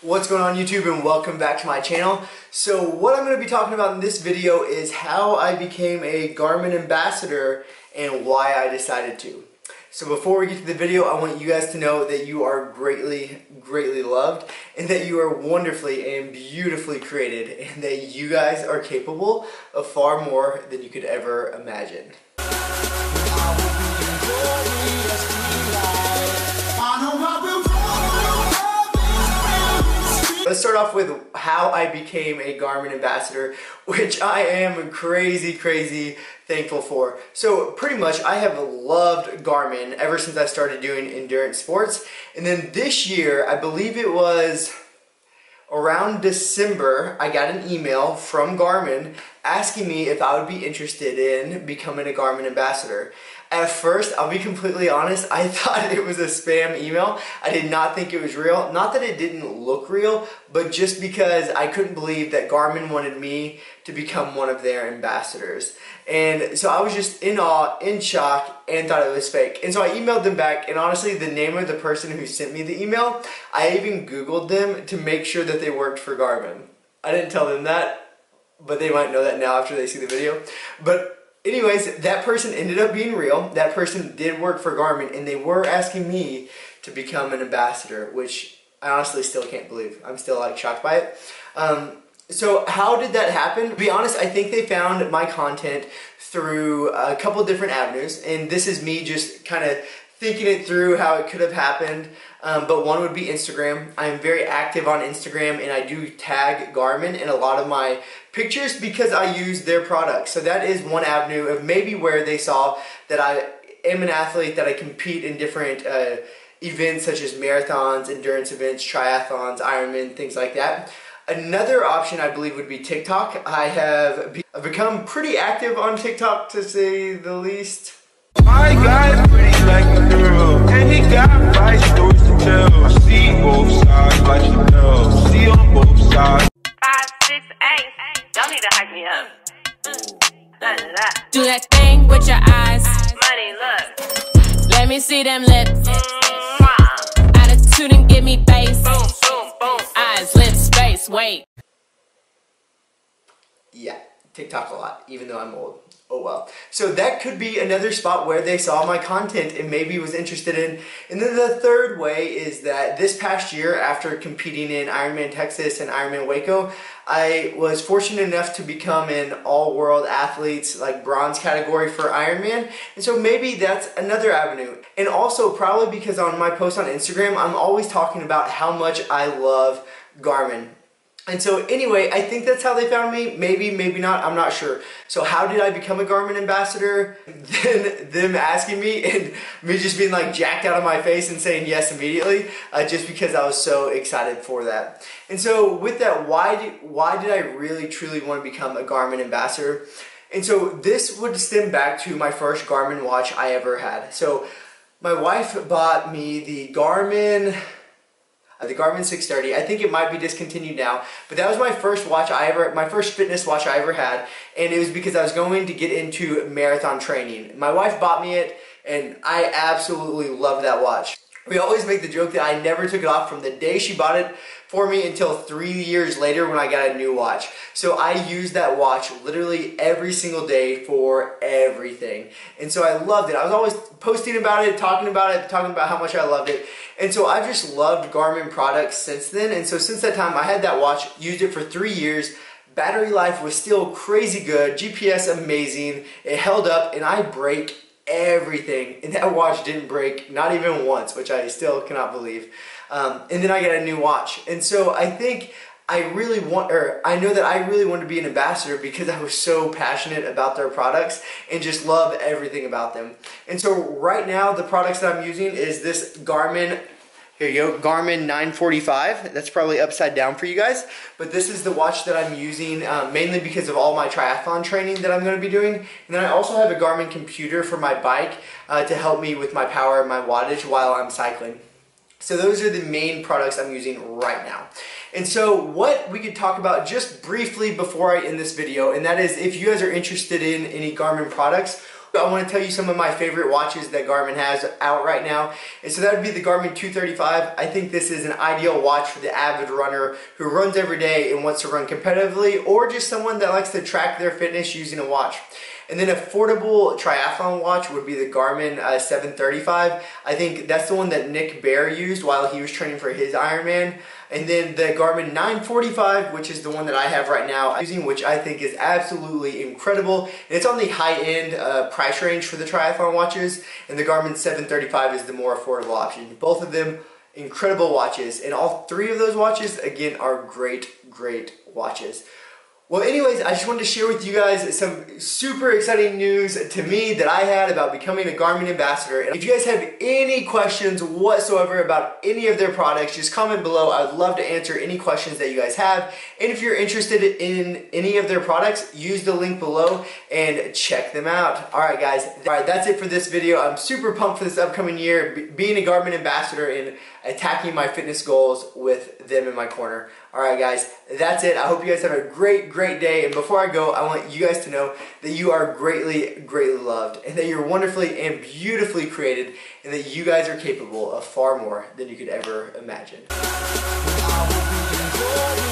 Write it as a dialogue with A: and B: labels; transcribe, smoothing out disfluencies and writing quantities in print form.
A: What's going on YouTube, and welcome back to my channel. So what I'm going to be talking about in this video is how I became a Garmin Ambassador and why I decided to. So before we get to the video, I want you guys to know that you are greatly loved, and that you are wonderfully and beautifully created, and that you guys are capable of far more than you could ever imagine. Let's start off with how I became a Garmin Ambassador, which I am crazy thankful for. So pretty much I have loved Garmin ever since I started doing endurance sports. And then this year, I believe it was around December, I got an email from Garmin asking me if I would be interested in becoming a Garmin Ambassador. At first, I'll be completely honest, I thought it was a spam email. I did not think it was real. Not that it didn't look real, but just because I couldn't believe that Garmin wanted me to become one of their ambassadors. And so I was just in awe, in shock, and thought it was fake. And so I emailed them back, and honestly, the name of the person who sent me the email, I even Googled them to make sure that they worked for Garmin. I didn't tell them that, but they might know that now after they see the video. But anyways, that person ended up being real. That person did work for Garmin, and they were asking me to become an ambassador, which I honestly still can't believe. I'm still like shocked by it. So how did that happen? To be honest, I think they found my content through a couple different avenues, and this is me just kind of thinking it through how it could have happened. But one would be Instagram. I am very active on Instagram, and I do tag Garmin in a lot of my pictures because I use their products. So that is one avenue of maybe where they saw that I am an athlete, that I compete in different events such as marathons, endurance events, triathlons, Ironman, things like that. Another option I believe would be TikTok. I have become pretty active on TikTok, to say the least.
B: My guy's pretty like a girl, and he got 5 stories to tell. I see both sides like you know, see on both sides.
C: 5, 6, 8, y'all need to hype me up.
D: Do that thing with your eyes.
C: Money, look.
D: Let me see them lips. Attitude and give me face.
C: Boom, boom, boom.
D: Eyes, lips, space, wait.
A: Yeah, TikTok a lot, even though I'm old. Oh well. So that could be another spot where they saw my content and maybe was interested in. And then the third way is that this past year, after competing in Ironman Texas and Ironman Waco, I was fortunate enough to become an all-world athletes, like bronze category for Ironman. And so maybe that's another avenue. And also probably because on my post on Instagram, I'm always talking about how much I love Garmin. And so anyway, I think that's how they found me. Maybe, maybe not, I'm not sure. So how did I become a Garmin Ambassador? Then them asking me and me just being like jacked out of my face and saying yes immediately, just because I was so excited for that. And so with that, why did I really truly want to become a Garmin Ambassador? And so this would stem back to my first Garmin watch I ever had. So my wife bought me the Garmin 630. I think it might be discontinued now, but that was my first watch my first fitness watch I ever had, and it was because I was going to get into marathon training. My wife bought me it, and I absolutely love that watch. We always make the joke that I never took it off from the day she bought it for me until 3 years later when I got a new watch. So I used that watch literally every single day for everything. And so I loved it. I was always posting about it, talking about how much I loved it. And so I've just loved Garmin products since then. And so since that time, I had that watch, used it for 3 years. Battery life was still crazy good, GPS amazing, it held up, and I break everything, and that watch didn't break, not even once, which I still cannot believe. And then I got a new watch, and so I think I know that I really want to be an ambassador because I was so passionate about their products and just love everything about them. And so right now, the products that I'm using is this Garmin. Here you go, Garmin 945. That's probably upside down for you guys, but this is the watch that I'm using mainly because of all my triathlon training that I'm going to be doing. And then I also have a Garmin computer for my bike to help me with my power and my wattage while I'm cycling. So those are the main products I'm using right now. And so what we could talk about just briefly before I end this video, and that is if you guys are interested in any Garmin products, I want to tell you some of my favorite watches that Garmin has out right now. And so that would be the Garmin 235. I think this is an ideal watch for the avid runner who runs every day and wants to run competitively, or just someone that likes to track their fitness using a watch. And then affordable triathlon watch would be the Garmin 735. I think that's the one that Nick Bear used while he was training for his Ironman. And then the Garmin 945, which is the one that I have right now, using, which I think is absolutely incredible. And it's on the high-end price range for the triathlon watches, and the Garmin 735 is the more affordable option. Both of them incredible watches, and all three of those watches, again, are great watches. Well, anyways, I just wanted to share with you guys some super exciting news to me that I had about becoming a Garmin Ambassador. And if you guys have any questions whatsoever about any of their products, just comment below. I'd love to answer any questions that you guys have. And if you're interested in any of their products, use the link below and check them out. Alright guys, that's it for this video. I'm super pumped for this upcoming year, being a Garmin Ambassador and attacking my fitness goals with them in my corner. Alright guys, that's it. I hope you guys have a great day. And before I go, I want you guys to know that you are greatly loved, and that you're wonderfully and beautifully created, and that you guys are capable of far more than you could ever imagine.